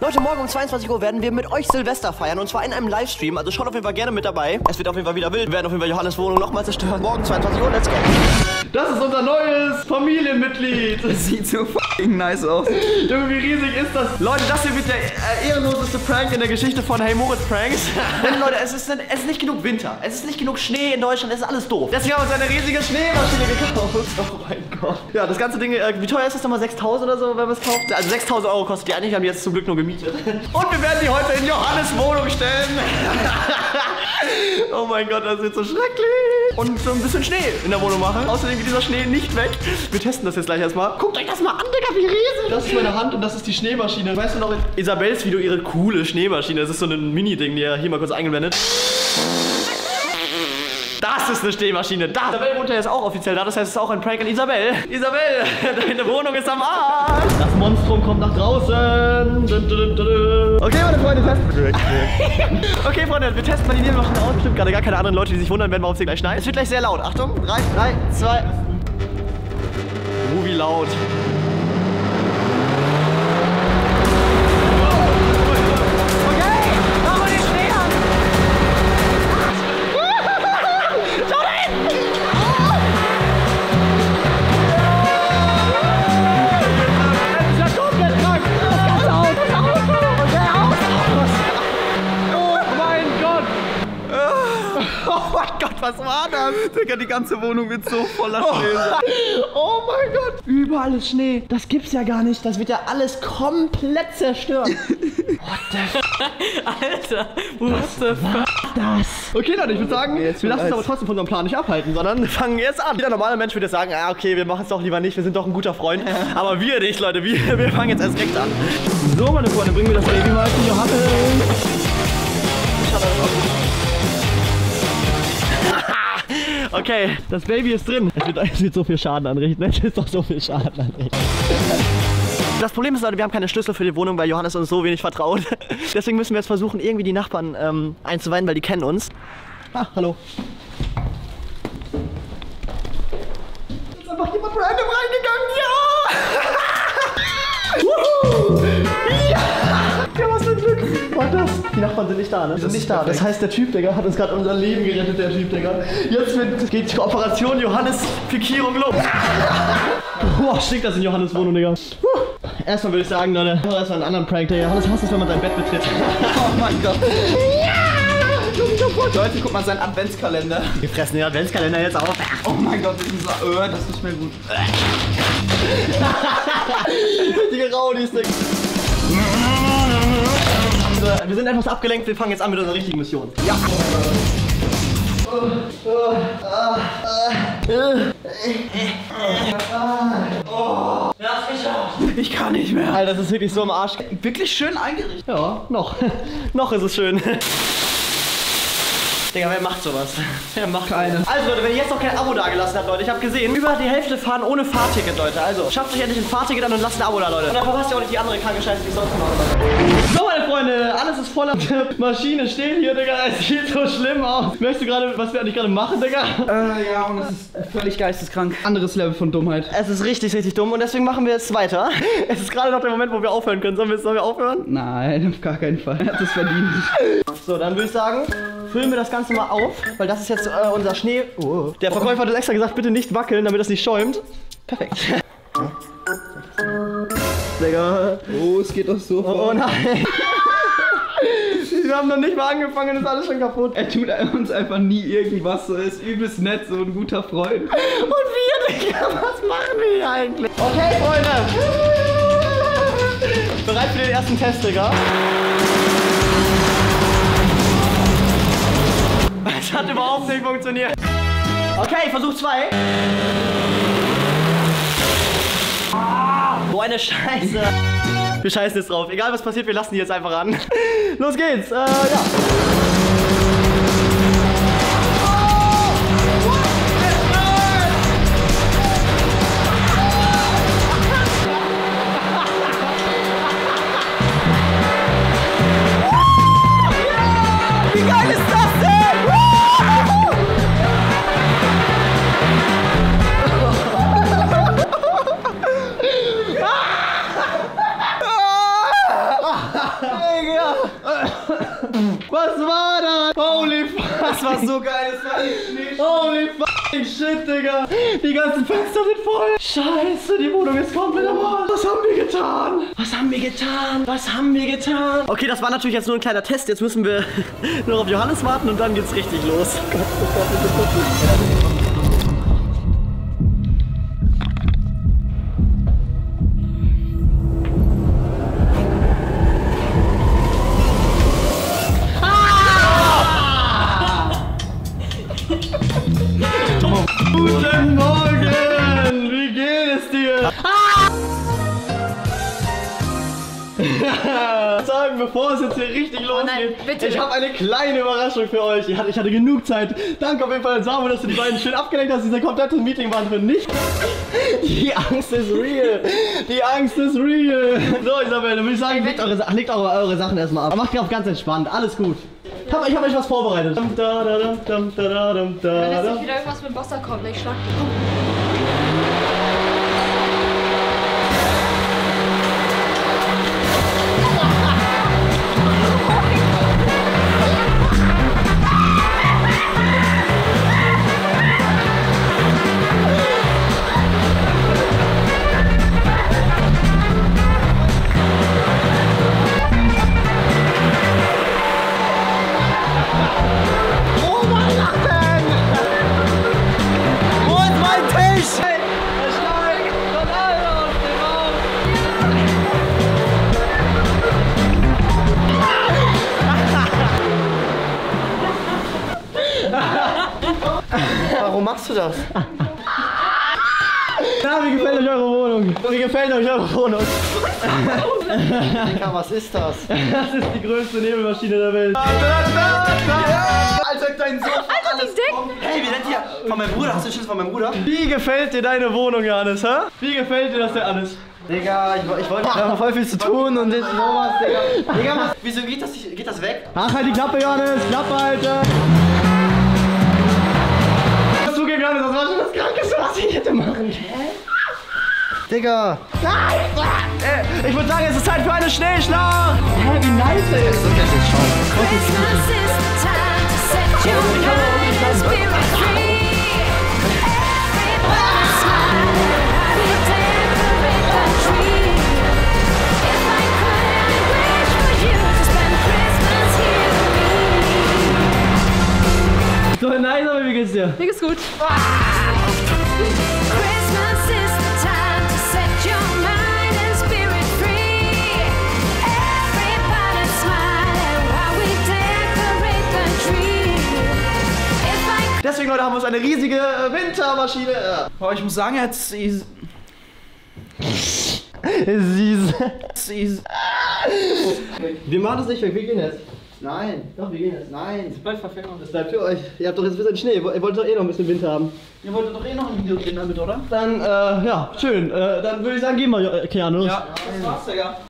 Leute, morgen um 22 Uhr werden wir mit euch Silvester feiern. Und zwar in einem Livestream. Also schaut auf jeden Fall gerne mit dabei. Es wird auf jeden Fall wieder wild. Wir werden auf jeden Fall Johannes Wohnung nochmal zerstören. Morgen 22 Uhr, let's go. Das ist unser neues Familienmitglied. Das sieht so fucking nice aus. Junge, wie riesig ist das? Leute, das hier wird der ehrenloseste Prank in der Geschichte von Hey Moritz Pranks. Denn Leute, es ist nicht genug Winter. Es ist nicht genug Schnee in Deutschland. Es ist alles doof. Deswegen haben wir uns eine riesige Schneemaschine gekauft. Oh mein Gott. Ja, das ganze Ding, wie teuer ist das nochmal? 6.000 oder so, wenn man es kauft? Also 6.000 Euro kostet die eigentlich. Wir haben die jetzt zum Glück nur gemietet. Und wir werden die heute in Johannes Wohnung stellen. Oh mein Gott, das wird so schrecklich. Und so ein bisschen Schnee in der Wohnung machen. Außerdem geht dieser Schnee nicht weg. Wir testen das jetzt gleich erstmal. Guckt euch das mal an, Digga, wie riesig. Das ist meine Hand und das ist die Schneemaschine. Weißt du noch in Isabels Video ihre coole Schneemaschine? Das ist so ein Mini-Ding, die hier mal kurz eingeblendet. Das ist eine Schneemaschine. Da. Isabel wohnt ja jetzt auch offiziell da. Das heißt, es ist auch ein Prank an Isabel. Isabel, deine Wohnung ist am Arsch. Das Monstrum kommt nach draußen. Okay, meine Freunde, testen. Okay, Freunde, wir testen mal die Nebelmaschine aus. Bestimmt gerade gar keine anderen Leute, die sich wundern werden, warum es hier gleich schneit. Es wird gleich sehr laut. Achtung. 3, 2. Wie laut. Was war das? Digga, die ganze Wohnung wird so voller Schnee. Oh mein Gott. Überall ist Schnee. Das gibt's ja gar nicht. Das wird ja alles komplett zerstört. What the f... Alter, what the fuck? Das. Okay, Leute, ich würde sagen, wir lassen uns aber trotzdem von unserem Plan nicht abhalten, sondern fangen jetzt an. Jeder normale Mensch würde sagen, ah, okay, wir machen es doch lieber nicht. Wir sind doch ein guter Freund. Aber wir nicht, Leute. Wir fangen jetzt erst recht an. So, meine Freunde, bringen wir das Baby mal zu Johannes. Okay, das Baby ist drin. Es wird so viel Schaden anrichten. Es wird doch so viel Schaden anrichten. Das Problem ist, Leute, wir haben keine Schlüssel für die Wohnung, weil Johannes uns so wenig vertraut. Deswegen müssen wir jetzt versuchen, irgendwie die Nachbarn einzuweihen, weil die kennen uns. Ah, hallo. Ist einfach jemand random reingegangen. Ja! Ja! Ja, was für ein Glück. Was das? Die Nachbarn sind nicht da, ne? Die sind nicht da. Das heißt, der Typ, Digga, hat uns gerade unser Leben gerettet, der Typ, Digga. Jetzt geht die Operation Johannes Pikierung los. Boah, stinkt das in Johannes Wohnung, Digga. Erstmal würde ich sagen, Leute, erstmal einen anderen Prank, Digga. Johannes hasst es, wenn man sein Bett betritt. Oh mein Gott. Ja! Leute, guck mal, sein Adventskalender. Wir fressen den Adventskalender jetzt auf. Oh mein Gott, das ist nicht mehr gut. Richtige Raudis, Digga. Wir sind etwas abgelenkt, wir fangen jetzt an mit unserer richtigen Mission. Ja! Ich kann nicht mehr. Alter, das ist wirklich so im Arsch. Wirklich schön eingerichtet. Ja, noch. Noch ist es schön. Digga, wer macht sowas? Wer macht keine? Also Leute, wenn ihr jetzt noch kein Abo dagelassen habt, Leute, ich habe gesehen, über die Hälfte fahren ohne Fahrticket, Leute. Also, schafft euch endlich ein Fahrticket an und lasst ein Abo da, Leute. Und dann verpasst ihr auch nicht die andere kranke Scheiße, die ich sonst gemacht habe. So, meine Freunde, alles ist voller Maschine steht hier, Digga. Es sieht so schlimm aus. Möchtest du gerade, was wir eigentlich gerade machen, Digga? Ja, und es ist völlig geisteskrank. Anderes Level von Dummheit. Es ist richtig, richtig dumm und deswegen machen wir jetzt weiter. Es ist gerade noch der Moment, wo wir aufhören können. Sollen wir aufhören? Nein, auf gar keinen Fall. Er hat es verdient. So, dann würde ich sagen, füllen wir das Ganze mal auf, weil das ist jetzt unser Schnee. Oh. Der Verkäufer hat uns extra gesagt, bitte nicht wackeln, damit das nicht schäumt. Perfekt. Digga. Oh, es geht doch so. Oh nein. Wir haben noch nicht mal angefangen, ist alles schon kaputt. Er tut uns einfach nie irgendwas, so er ist übelst nett, so ein guter Freund. Und wir, Digga, was machen wir hier eigentlich? Okay, Freunde. Bereit für den ersten Test, Digga? Es hat überhaupt nicht funktioniert. Okay, Versuch 2. Boah, eine Scheiße. Wir scheißen jetzt drauf. Egal was passiert, wir lassen die jetzt einfach an. Los geht's. Ja. Wie geil ist das denn? war so geil, das war nicht Schnee. Holy fucking shit, Digga. Die ganzen Fenster sind voll. Scheiße, die Wohnung ist komplett am Arsch. Was haben wir getan? Was haben wir getan? Was haben wir getan? Okay, das war natürlich jetzt nur ein kleiner Test. Jetzt müssen wir nur auf Johannes warten und dann geht's richtig los. Guten Morgen! Wie geht es dir? Sagen, bevor es jetzt hier richtig losgeht, bitte. Ich habe eine kleine Überraschung für euch. Ich hatte genug Zeit. Danke auf jeden Fall an Samuel, dass du die beiden schön abgelenkt hast. Dieser komplette Meeting waren für nicht. Die Angst ist real. Die Angst ist real. So, Isabel, dann würde ich sagen, legt eure Sachen erstmal ab. Macht auf ganz entspannt. Alles gut. Ich hab euch was vorbereitet. Wenn jetzt nicht wieder irgendwas mit Wasser kommt, ich schlag dich. Warum machst du das? Na, wie gefällt euch eure Wohnung? Wie gefällt euch eure Wohnung? Digga, was ist das? Das ist die größte Nebelmaschine der Welt. Alter, dein Sofa alles kommt. Hey, wie nennt ihr? Von meinem Bruder, hast du Schiss von meinem Bruder? Wie gefällt dir deine Wohnung, Johannes, hä? Wie gefällt dir das denn alles? Digga, ich wollte, wir haben voll viel zu tun und jetzt sowas, Digga. Digga, was? Wieso geht das weg? Ach, halt die Klappe, Johannes! Klappe, Alter! Zugeben, Johannes, das war schon das Krankeste, was ich hätte machen können. Digga. Nein! Ich würde sagen, es ist Zeit für einen Schneeschlag! Hä, wie nice der ist! So kann ich jetzt schauen. Christmas is the time to set your mind and spirit free. Everybody smile, we decorate the tree. If I could, I wish for you to spend Christmas here with me. So nice, aber wie geht's dir? Mir geht's gut. Christmas is the time to set your mind and spirit free. Everybody smile while we decorate the tree. If I Deswegen, Leute, haben wir uns eine riesige Wintermaschine. Aber ich muss sagen, er hat süß. Wir machen das nicht weg, wir gehen jetzt. Nein. Doch, wir gehen jetzt. Nein. Bleibt verfängt. Das bleibt für euch. Ihr habt doch jetzt ein bisschen Schnee. Ihr wolltet doch eh noch ein bisschen Winter haben. Ihr wolltet doch eh noch ein Video drehen damit, oder? Dann, ja, schön. Dann würde ich sagen, gehen wir, Keanu. Ja, das war's, Digga.